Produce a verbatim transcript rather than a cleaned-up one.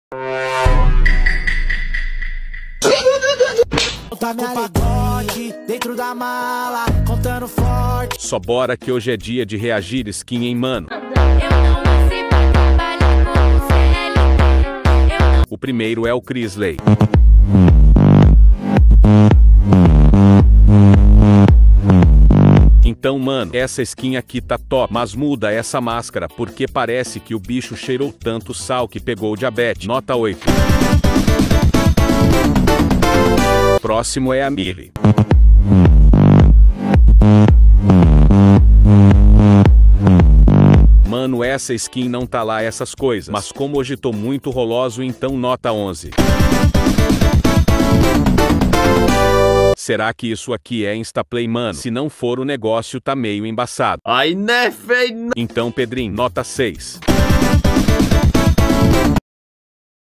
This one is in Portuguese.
Tá me pagode dentro da mala, contando forte. Só bora que hoje é dia de reagir skin, hein, mano. O primeiro é o Crisley. Então, mano, essa skin aqui tá top, mas muda essa máscara porque parece que o bicho cheirou tanto sal que pegou diabetes. Nota oito. Próximo é a Millie. Mano, essa skin não tá lá essas coisas, mas como hoje tô muito roloso, então nota onze. Será que isso aqui é instaplay, mano? Se não for, o negócio tá meio embaçado. Ai, né, feio? Então, Pedrinho, nota seis.